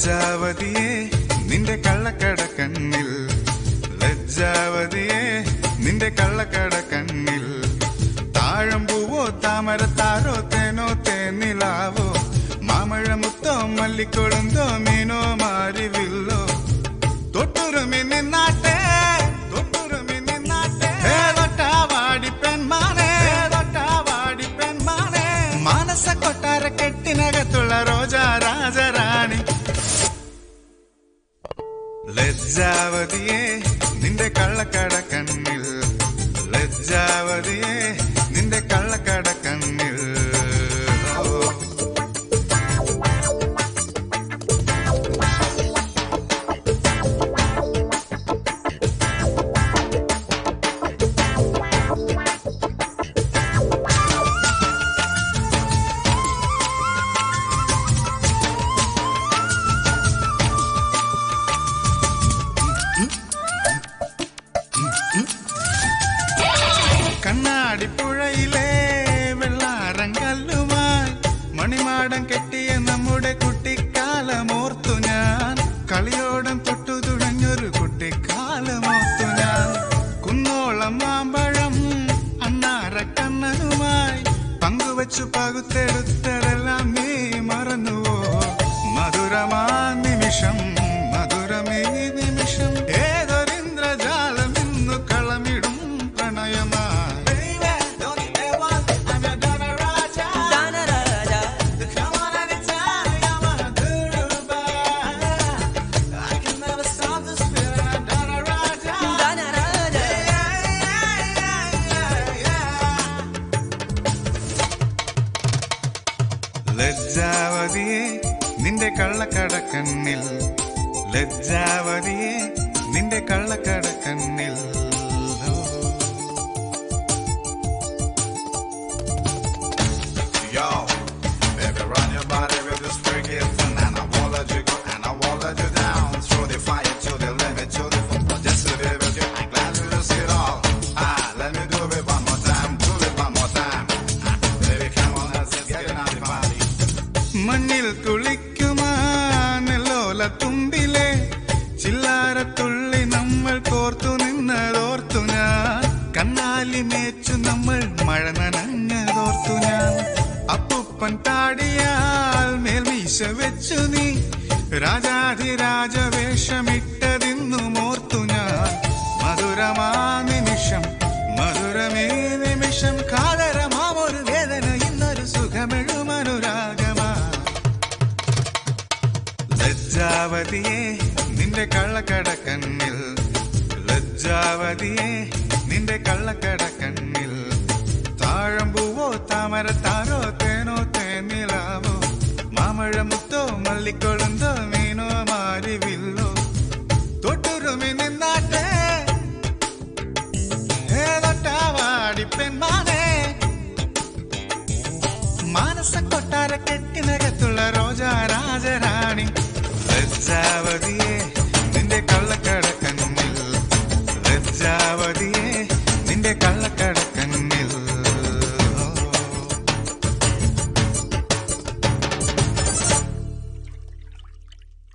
ലജ്ജാവതിയെ നിന്റെ കള്ളക്കട കണ്ണിൽ, ലജ്ജാവതിയെ നിന്റെ കള്ളക്കട കണ്ണിൽ, താഴമ്പൂവോ താമരത്താരോ തേനോ തേനിലാവോ, മാമഴമുത്തോ മല്ലിക്കൊളുന്തോ മീനോ മാരിവില്ലോ, തൊട്ടുരുമി നിന്നാട്ടെ തൊട്ടുരുമി നിന്നാട്ടെ, തൊട്ടാവാടി പെൺമാനെ തൊട്ടാവാടി പെൺമാനെ, മാനസ കൊട്ടാര കെട്ടിനകത്തുള്ള റോജാ രാജറാണി. ലജ്ജാവതിയെ നിന്റെ കള്ളക്കട കണ്ണിൽ, ലജ്ജാവതിയെ നിന്റെ കള്ളക്കട കണ്ണിൽ. കണ്ണാടിപ്പുഴയിലെ വെള്ളാരങ്കല്ലുമായി മണിമാടം കെട്ടിയ നമ്മുടെ കുട്ടിക്കാലമോർത്തു ഞാൻ, കളിയോടം തൊട്ടു തുഴഞ്ഞൊരു കുട്ടിക്കാലമോർത്തു ഞാൻ. കുന്നോളം മാമ്പഴം അണ്ണാരക്കണ്ണനുമായി പങ്കുവച്ചു പകുത്തെടുത്തതെല്ലാം നീ മറന്നുവോ, മധുരമാ നിമിഷം മധുരമേ നിമിഷം, ഏതൊരിന്ദ്രജാലം ഇന്നു കളമിടും പ്രണയമായി. ലജ്ജാവതിയെ നിന്റെ കള്ളക്കട കണ്ണിൽ, ലജ്ജാവതിയെ നിന്റെ കള്ളക്കട കണ്ണിൽ. Yo, baby, run your body with this freaky thing, and I won't let you go, and I won't let you down. Throw the fire to the limit, to the full. Just to be with you, I'm glad to risk it all. Let me do it one more time, do it one more time. Baby, come on, let's get it on the party. മണ്ണിൽ കുളിക്കുമാനല്ലോല തുമ്പിലെ ചില്ലാരത്തുള്ളി നമ്മൾ കോർത്തു നിന്നതോർത്തു ഞാൻ, കണ്ണാലി മേച്ചു നമ്മൾ മഴ നനഞ്ഞതോർത്തു ഞാൻ. അപ്പൂപ്പൻ താടിയാൽ മേൽമീശ വെച്ചു നീ രാജാധിരാജവേഷമിട്ടതിന്നു മോർത്തു ഞാൻ. മധുരമാ നിമിഷം മധുരമേ നിമിഷം, കാതരമാമൊരു വേദന ഇന്നൊരു സുഖമെഴുമനുരാഗമാ. ലജ്ജാവതിയെ നിന്റെ കള്ളക്കട കണ്ണിൽ, ലജ്ജാവതിയെ നിന്റെ കള്ളക്കട കണ്ണിൽ, താഴമ്പൂവോ താമരത്താരോ തേനോ തേനിലാവോ, മാമഴമുത്തോ മല്ലിക്കൊളുന്തോ മീനോ മാരിവില്ലോ, തൊട്ടുരുമി നിന്നാട്ടെ തൊട്ടാവാടി പെൺമാനെ, മാനസ കൊട്ടാര കെട്ടിനകത്തുള്ള റോജാ രാജറാണി. ലജ്ജാവതിയെ